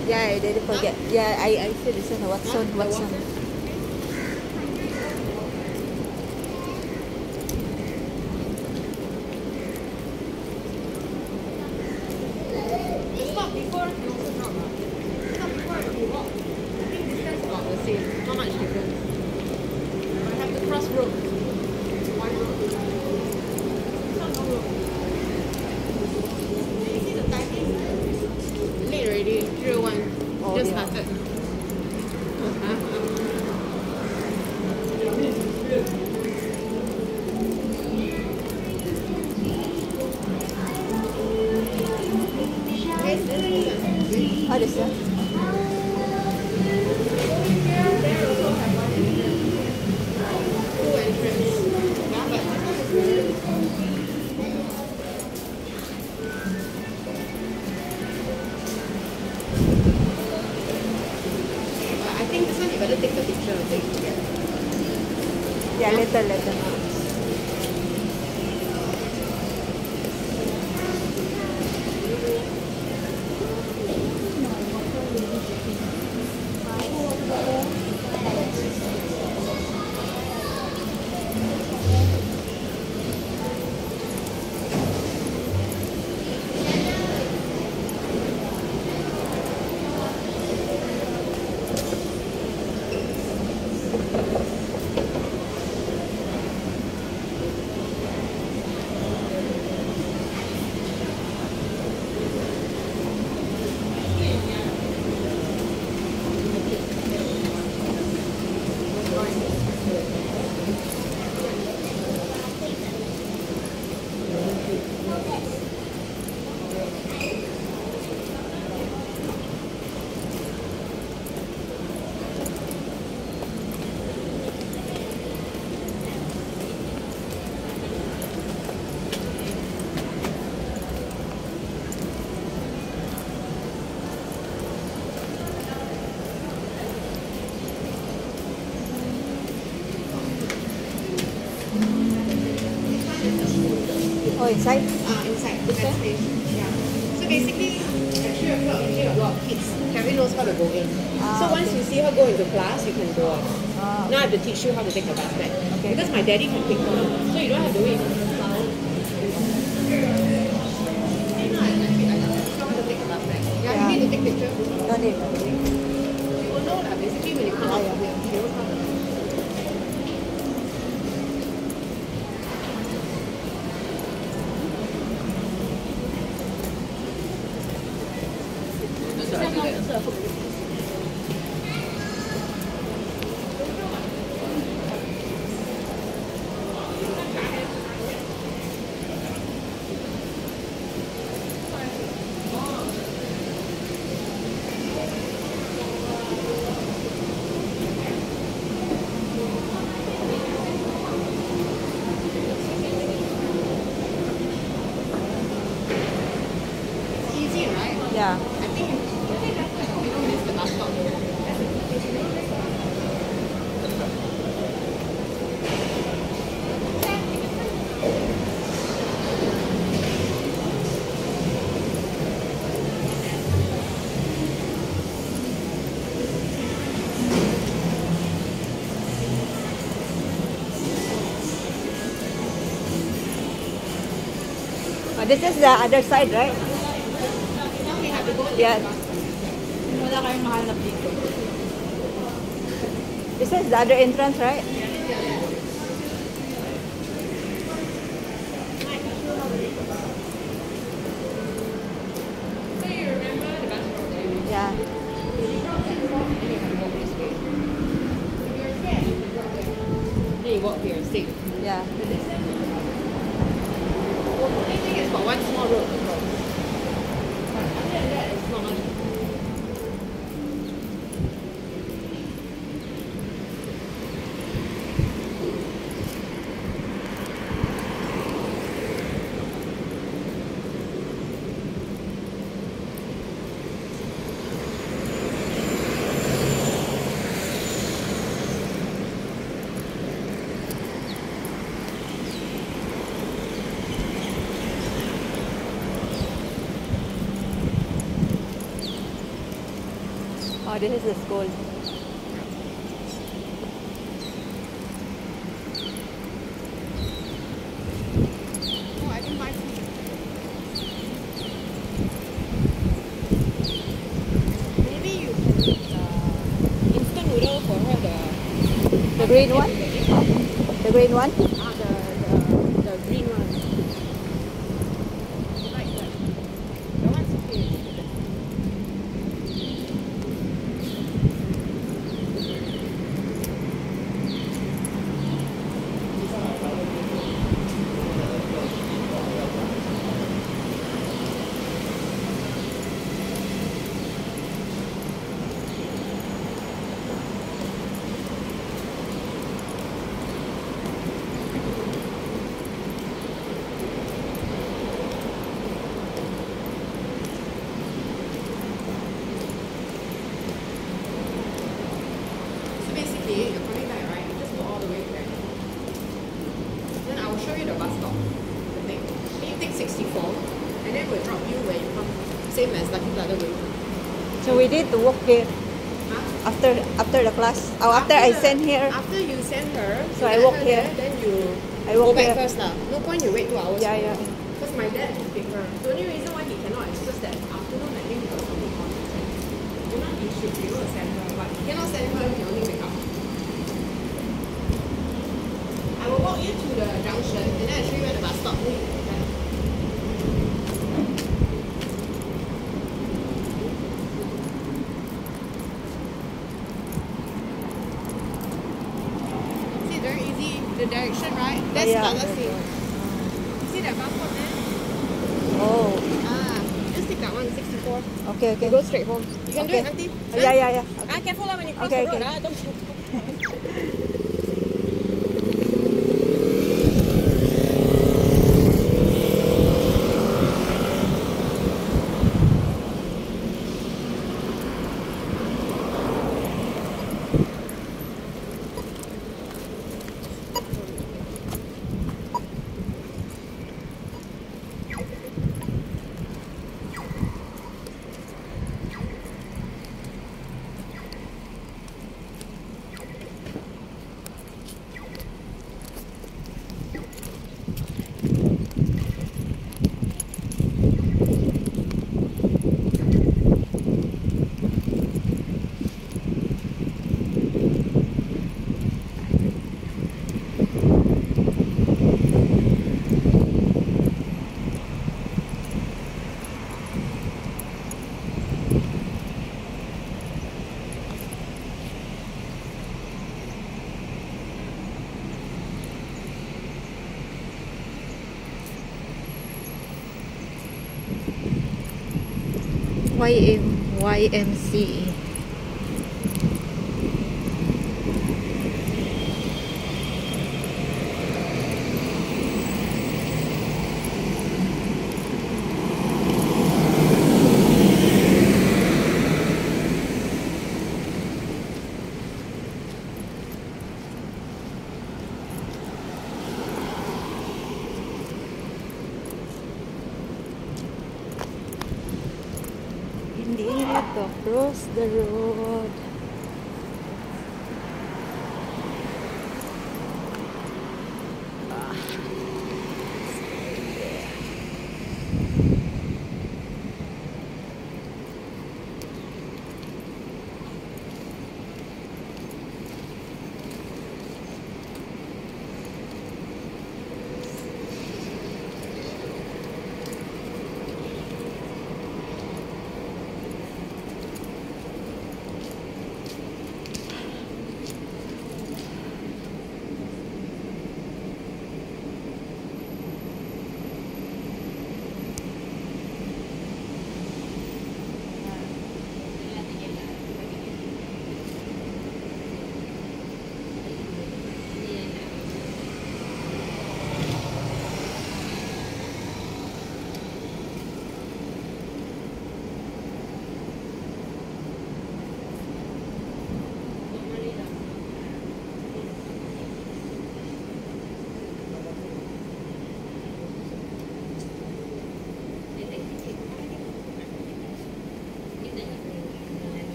Yeah, I didn't forget. Yeah, I feel this one. Watson, The Watson. Watson? The stop before you also drop. Stop before you walk. I think distance about the same. Not much difference. I have to cross road. One road. This one no road. You see the timing? Late already. 3:01. Oh, Just yeah. started. Guys, this is How does that? there also have one entrance. Two entrance. Yeah, but this one is weird. But I think this one you better take the picture of it. Yeah, later. Oh, inside? Inside the backstage. Yeah. So basically, at 3 o'clock, usually a lot of kids. Kevin knows how to go in. So once okay. you see her go into class, you can go out. Ah, Now I have to teach you how to take the bus back. Okay. Because my daddy can pick her up. So you don't have to wait. Now I teach you how to take the bus back. Yeah, you need to take pictures. no need. You will know that basically when you come out from here, you will come. Easy, right? Yeah. I think you don't miss the bus stop. This is the other side, right? Now we have to go take Yeah. the bus. Wala kayong mahanap dito. This is the other entrance, right? So you remember the bus from there? Yeah. You drop that form and you have to walk this way. If you're scared, you can drop there. Then you walk here, safe. Yeah. The distance is about. I think it's about one small road to cross. But other than that, it's not much. Oh, this is the school. Oh, I didn't buy food. Maybe you can instant noodle for her The green one? The green one? the green one. You like that? That one's okay. So basically, you're coming back, right? You just go all the way back. Then I will show you the bus stop. The thing. Then you take 64, and then we'll drop you where you come. Same as Lucky Plaza way. So we need to walk here Huh? after the class. Oh, after I send here. After you send her, So you I let walk her here. there, then you I go walk back here. first lah. No point you wait 2 hours. Yeah, yeah. Because my dad can pick her. The only reason why he cannot is just that afternoon I think he got something on. You know, he should be able to send her, but he cannot send her, he can only wake up. I will walk you to the junction and then I show you where the bus stop. Then you can get See, very easy. The direction, right? That's yeah. Plaza Sing. See that bus stop there? Oh, Just take that one, 64. okay, You okay. go straight home. You can do Okay. it, auntie. Oh, yeah, yeah, yeah. Ah, careful lah when you cross Okay, the road. okay. Don't. YMCA. Hindi need to cross the road.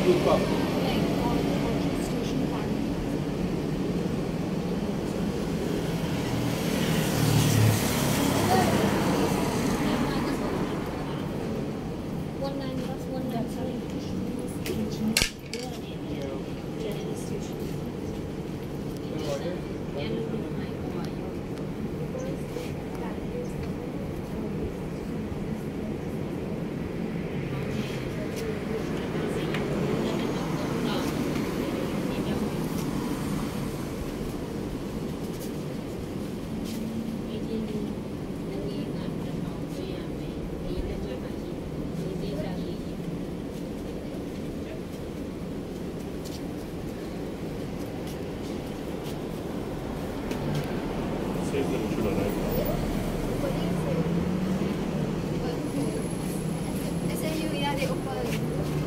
Good pub. SMU, yeah, they open.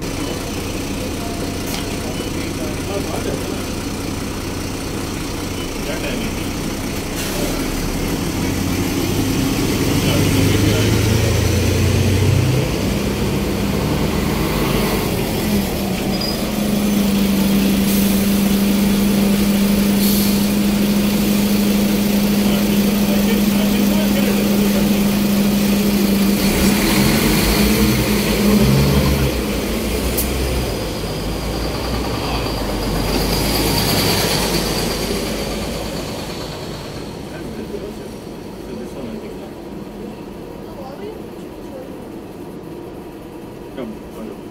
Come,